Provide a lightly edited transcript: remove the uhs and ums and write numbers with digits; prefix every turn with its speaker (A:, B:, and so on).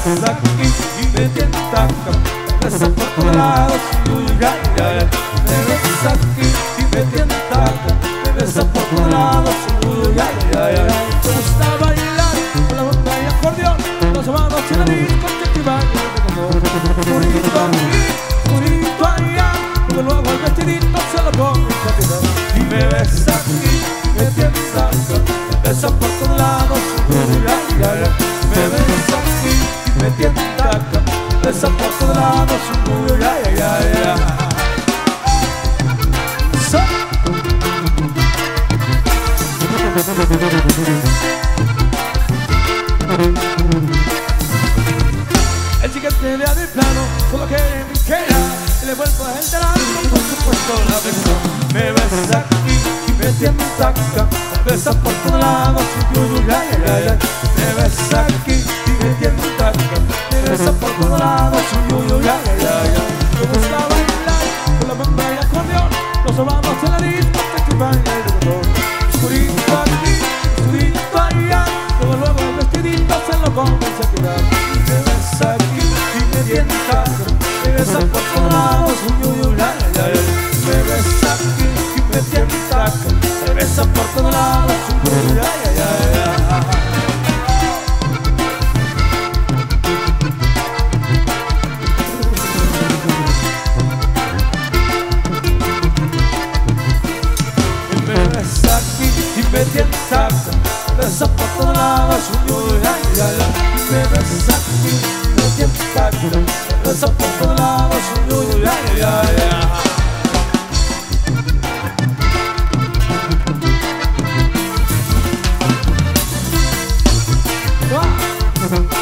A: ves aquí y me tienta acá, me besa por todos lados, uy, ay, ay, ay. Me ves aquí y me tienta acá, me besa por todos lados, uy, ay, ay, ay. Me gusta bailar con la bomba y acordeón, los sábados en la discoteca y bailando como purito aquí, purito allá, pero luego el vestidito se lo comienza a tirar. Y me ves aquí, me tienta acá, me besa por todos lados, uy, ay, ay, ay. Me ves aquí y me tienta acá, me besa por todos lados, uy, ay, ay, ay, ay. El chiquete de plano, solo que me queda, y le vuelvo a enterar, por supuesto la beso. Me ves aquí y me tienta acá, me besa por todos lados, uy, ay, ay, ay. Me ves aquí y me tienta acá, me besa por todos lados, uy, ay, ay, ay. Me gusta bailar con la bamba y acordeón, nos vamos en la discoteca y bailando todo. Oscurito aquí, oscurito allá, luego el vestidito se lo comienza a tirar. Me ves aquí y me tienta acá, me besa por todos lados, uy, ay, ay, ay. Me ves aquí y me tienta acá, me besa por todos lados, uy, ay, ay, ay, ay. Me tienta acá, me besa por todos lados, uy, ay, ay, ay. Me besa aquí, me tienta acá, me besa por todos lados, uy, ay, ay, ay. ¡Ah!